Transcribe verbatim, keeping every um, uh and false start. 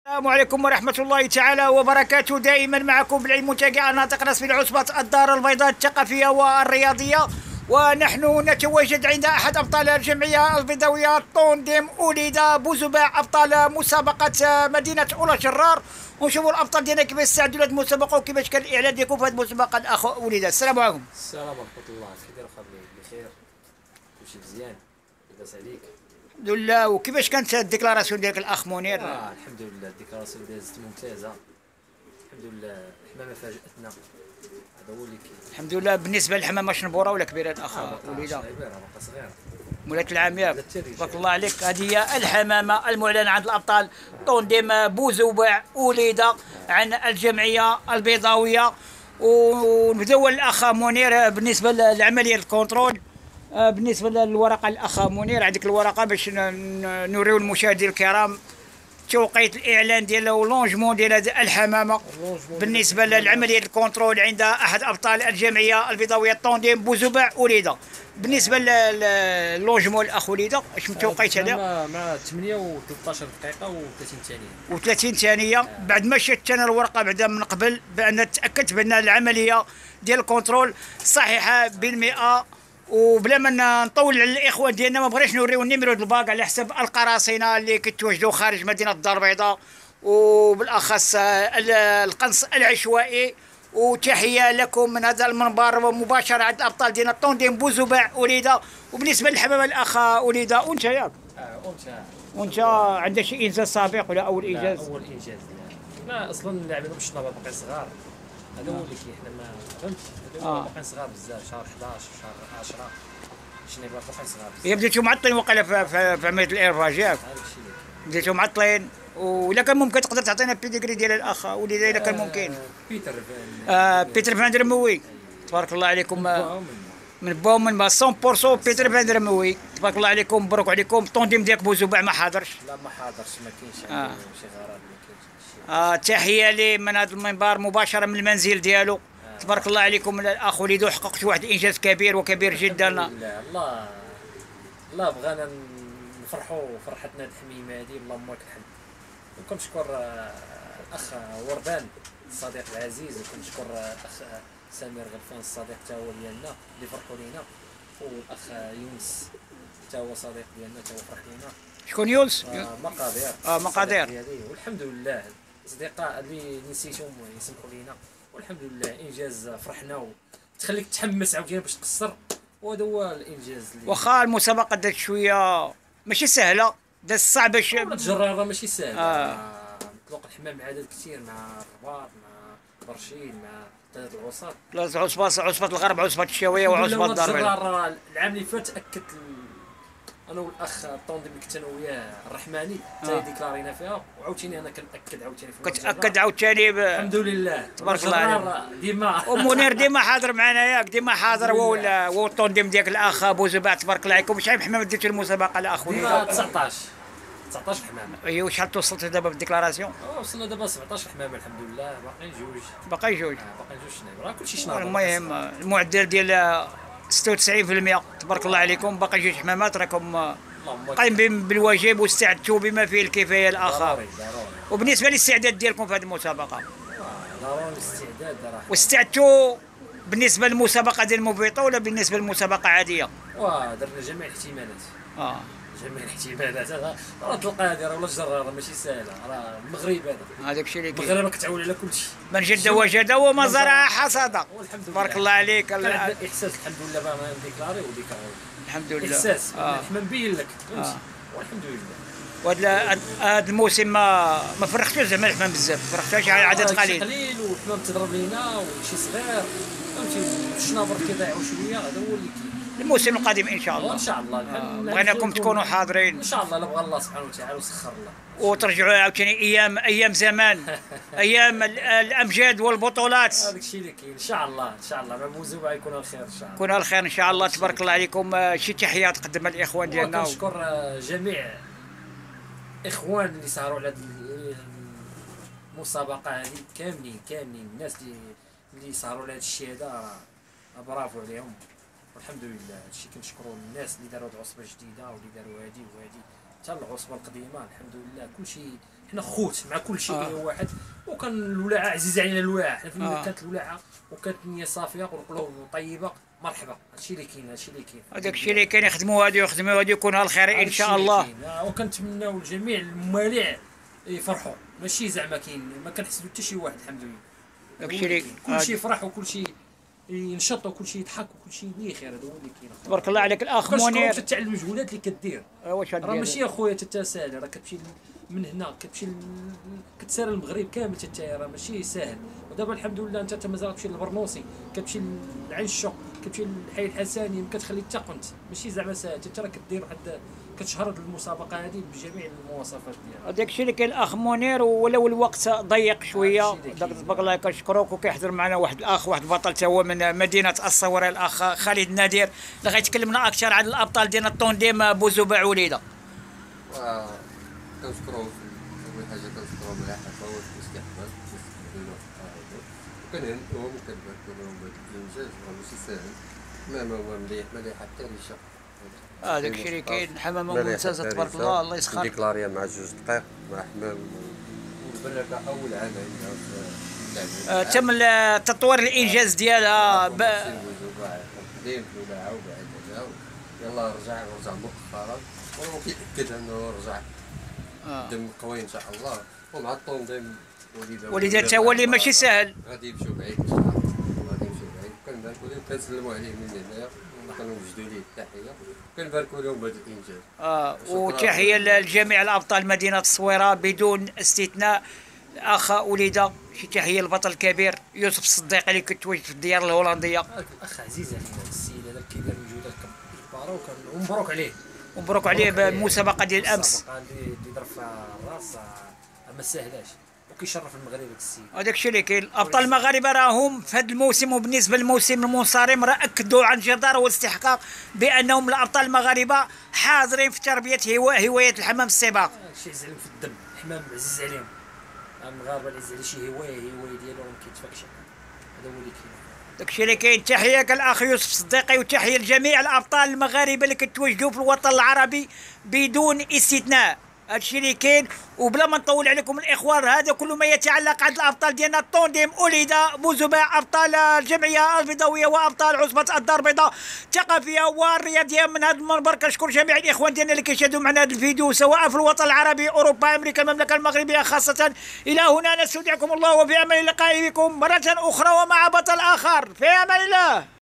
السلام عليكم ورحمة الله تعالى وبركاته. دائما معكم بالعلم منتجع ناطق رسمي لعصبة الدار البيضاء الثقافية والرياضية، ونحن نتواجد عند أحد أبطال الجمعية البيضاوية طونديم أوليدا بوزباع، أبطال مسابقة مدينة أولا جرار، ونشوفوا الأبطال ديالنا كيفاش استعدوا لهذه المسابقة وكيفاش كان الإعلان ديالكم في هذه المسابقة. الأخ أوليدا، السلام عليكم. السلام ورحمة الله، كي داير خاوي؟ بخير، كلشي مزيان، لاباس عليك؟ الحمد لله. وكيفاش كانت الديكلاراسيون ديالك الأخ منير؟ آه الحمد لله، الديكلاراسيون دازت ممتازة، الحمد لله. الحمامة فاجأتنا، هذا هو اللي كاين. الحمد لله. بالنسبة للحمامة شنبورة ولا كبيرة الأخ أوليدا؟ صغيرة، باقا صغيرة. مولاة العام ياك، تبارك الله عليك. هذه هي الحمامة المعلنة عند الأبطال طونديم بوزباع أوليدا عن الجمعية البيضاوية. ونبداو الأخ منير بالنسبة لعملية الكونترول. بالنسبة للورقة الأخ منير، عندك الورقة باش نوريو المشاهدين الكرام توقيت الإعلان ديالها ولونجمون ديال هذه الحمامة بالنسبة للعملية الكونترول عند أحد أبطال الجمعية البيضاوية طونديم بوزباع أوليدا. بالنسبة للونجمون الأخ وليدا، اش متوقيت هذا؟ مع ثمانية و ثلاثة عشر دقيقة و ثلاثين ثانية. و ثلاثين ثانية بعد ما شفت أنا الورقة بعدا من قبل، بأن تأكدت بأن العملية ديال الكونترول صحيحة بالمئة. وبلا ما نطول على الاخوان ديالنا، ما بغيناش نوريو النيميرو د الباك على حساب القراصنه اللي كيتواجدوا خارج مدينه الدار البيضاء، وبالاخص القنص العشوائي. وتحيه لكم من هذا المنبر مباشره عند الابطال ديالنا طونديم بوزباع أوليدا. وبالنسبه للحمامه الاخ أوليدا، وانت ياك؟ اه وانت وانت عندك شي انجاز سابق ولا اول انجاز؟ اول انجاز. لا اصلا اللاعبين باش نابا باقي صغار، هذا هو اللي كاين. حنا ما فهمتش، هذا باقي صغار بزاف، شهر حداش شهر عشرة شنو باقي صغار بزاف. بديتو معطلين وقيلا في, في, في عمليه الايرفاج ياك؟ هذاك الشيء اللي كاين، بديتو معطلين. ولا كان ممكن تقدر تعطينا بيديغري ديال الاخ وليدا الا كان ممكن؟ بيتر فان آه بيتر فان درموي، تبارك الله عليكم. من باو من با مية بالمية بيتر فان درموي، تبارك الله عليكم، مبروك عليكم. طونديم ديالك بوزباع ما حاضرش؟ لا ما حاضرش، ما كاينش آه. شي غرض، ما كاينش. آه تحيه لي من هذا المنبر مباشره من المنزل ديالو. آه. تبارك الله عليكم الاخ وليدو، حققت واحد الانجاز كبير وكبير جدا. الله الله الله بغانا نفرحوا فرحتنا هاد الحميمه هادي، اللهم لك الحمد. وكنشكر الاخ وردان الصديق العزيز، وكنشكر الاخ سمير غلفان الصديق تا هو ديالنا اللي فرحوا لينا، والاخ يونس تا هو صديق ديالنا تا هو فرح لينا. شكون يونس؟ آه مقادير. اه مقادير. والحمد لله الاصدقاء اللي نسيتهم يسمحوا لينا، والحمد لله انجاز فرحنا وتخليك تحمس عاوتاني باش تقصر، وهذا هو الانجاز. اللي واخا المسابقه دات شويه ماشي سهله، دات صعبه شي الجراره ماشي سهله. آه. مطلق الحمام مع عدد كثير، مع الرباط، مع برشيد، مع ثلاث العصات، عصبه عصبه الغرب، عصبه الشاويه، وعصبه الدار البيضاء. العام اللي فات اكدت انا والاخ طونديم اللي كنت انا وياه الرحماني حتى آه. ديكلارينا فيها، وعاوتاني انا كنأكد عاوتاني في كتأكد عاوتاني ب... الحمد لله تبارك الله عليك. ديما ومنير ديما حاضر معنا ياك، ديما حاضر هو هو الطونديم ديالك الاخ بوزباع، تبارك الله عليكم. شحال من حمامه ديتو المسابقه الاخ وليدا؟ تسعطاش تسعطاش حمامه. ايوا شحال توصلت دابا بالديكلاراسيون؟ وصلنا دابا سبعطاش حمامه الحمد لله، باقيين جوج. باقي جوج؟ آه باقي جوج شنايب، راه كلشي شنايب. المهم المعدل ديال ستة وتسعين بالمئة، تبارك الله عليكم. باقي جوج حمامات، راكم قايمين بالواجب واستعدتوا بما فيه الكفايه الاخر. ضروري ضروري. وبالنسبه للاستعداد ديالكم في هذه المسابقه، ضروري الاستعداد راه. واستعدتوا بالنسبه للمسابقه ديال الموبيطه ولا بالنسبه للمسابقه عاديه؟ واه درنا جميع الاحتمالات. اه جميع الاحتمالات. راه القادره ولا الجراره ماشي سهله، راه المغرب هذا هذاك الشيء اللي كاين. المغرب كتعول على كل شيء. من جد وجد وما زرع حصد، تبارك الله عليك. الاحساس الحمد لله باه نديكلاري وديكلاري الحمد لله. احساس آه. الحمام بين لك آه. والحمد لله. وهذا هذا الموسم ما ما فرختوش زعما الحمام بزاف، فرختوش على عدد قليل. قليل والحمام تضرب لينا وشي صغير، فهمتي، الشنابر كيضيعوا شويه، هذا هو اللي كاين. الموسم القادم ان شاء الله. ان شاء الله. آه. بغيناكم تكونوا حاضرين ان شاء الله، لا بغى الله سبحانه وتعالى وسخر الله، وترجعوا عاوتاني ايام ايام زمان ايام الامجاد والبطولات. هذاك الشيء اللي كاين ان شاء الله. ان شاء الله مع بوزباع يكون الخير ان شاء الله. يكون الخير ان شاء الله. تبارك الله عليكم. شي تحيات تقدمها للاخوان ديالنا. كنشكر جميع اخوان اللي سهروا على هذه المسابقه هذه، كاملين كاملين الناس اللي اللي سهروا على هذا الشيء هذا، راه برافو عليهم والحمد لله. هادشي كنشكروا الناس اللي داروا العصبه جديده واللي داروا هادي وهادي حتى العصبه القديمه، الحمد لله كلشي حنا خوت مع كل شيء آه. واحد. وكان الولاعه عزيزه علينا الولاعه، حنا فين آه. كانت الولاعه وكانت النيه صافيه والقلوب طيبه مرحبا. هادشي اللي كاين، هادشي اللي كاين، هذاك الشيء اللي كان يخدموا هادو يخدموا هادو يكون الخير ان شاء الله. آه. وكنتمناو لجميع الممالع يفرحوا، ماشي زعما كاين ما كنحسدوا حتى شي واحد الحمد لله. داك الشيء اللي كل شيء فرح وكل شيء ينشط وكل شيء يضحك وكل شيء اللي خير. هذا هو اللي كاين. تبارك الله عليك الاخ كنشكروك منير. حتى على المجهودات اللي كدير. واش راه ماشي اخويا حتى ساهل، راه كتمشي من هنا كتمشي كتسير المغرب كامل حتى راه ماشي ساهل. ودابا الحمد لله انت مازال كتمشي للبرنوسي، كتمشي لعين الشوق، كتمشي للحي الحساني، ما كتخلي حتى قنت، ماشي زعما ساهل. انت راه كدير واحد كتشهر المسابقه هذه بجميع المواصفات ديالها. هذاك الشيء اللي كاين الاخ منير، ولو الوقت ضيق شويه داك تبارك الله كنشكروك. وكيحضر معنا واحد الاخ واحد البطل تا هو من مدينه الصويره، الاخ خالد نادر اللي غيتكلمنا اكثر على الابطال ديالنا الطونديم بوزوبا وليده. كنشكرو اول حاجه كنشكرو على حفاوه الاستقبال كيستقبلونا في القاهره، وكنهنئوهم وكنباركو لهم بهذا الانجاز. راه ماشي ساهل، ما هو مليح مليح حتى ريشه. هذاك الشيء اللي كاين حمامه ممتازه تبارك الله. الله يسخر. ديكلاريا مع جوج دقائق مع حمام والبنات اول عام عندها تم تطوير الانجاز ديالها. قديم الولاعه وبعد يلا رجع رجع مؤخرا، وكيأكد انه رجع دم قوي ان شاء الله. ومع الطونديم وليده وليده حتى هو اللي ماشي ساهل، غادي يمشيو بعيد ان شاء الله، غادي يمشيو بعيد. كنباركو لهم كنسلموا عليه من هنايا وكنوجدوا ليه التحيه، كنباركو لهم بهذا الانجاز. اه وتحيه لجميع الابطال مدينه الصويره بدون استثناء. الاخ وليده شي تحيه للبطل الكبير يوسف الصديق اللي كتواجد في الديار الهولنديه. الاخ عزيز علينا السيد هذا كيدير مجهودات كباره ومبروك عليه. ومبروك عليه بالمسابقه ديال الامس. المسابقه اللي ضرب فيها الراس ما ساهلاش، وكيشرف المغرب هذا السيد. هذاك الشيء اللي كاين. الابطال المغاربه راهم في هذا الموسم وبالنسبه للموسم المنصرم راه اكدوا عن جداره والاستحقاق بانهم الابطال المغاربه حاضرين في تربيه هوايه الحمام السباق. شي يزعلهم في الدم، الحمام عزيز عليهم. المغاربه اللي عزيز على شي هوايه هوايه ديالهم ما كيتفكش. هذا هو اللي كاين. داك الشيء اللي كاين. تحيه الاخ يوسف صديقي، وتحيه لجميع الابطال المغاربه اللي كتواجدوا في الوطن العربي بدون استثناء. هادشي اللي كاين. وبلا ما نطول عليكم الاخوان، هذا كل ما يتعلق عند الابطال ديالنا الطونديم وليده بوزوبا، ابطال الجمعيه البيضاويه وابطال عصبه الدار البيضاء الثقافيه والرياضيه. من هذا المنبر كنشكر جميع الاخوان ديالنا اللي كيشاهدوا معنا هذا الفيديو سواء في الوطن العربي، اوروبا، امريكا، المملكه المغربيه خاصه. الى هنا نستودعكم الله وفي امان اللقاء بكم مره اخرى ومع بطل اخر. في امان الله.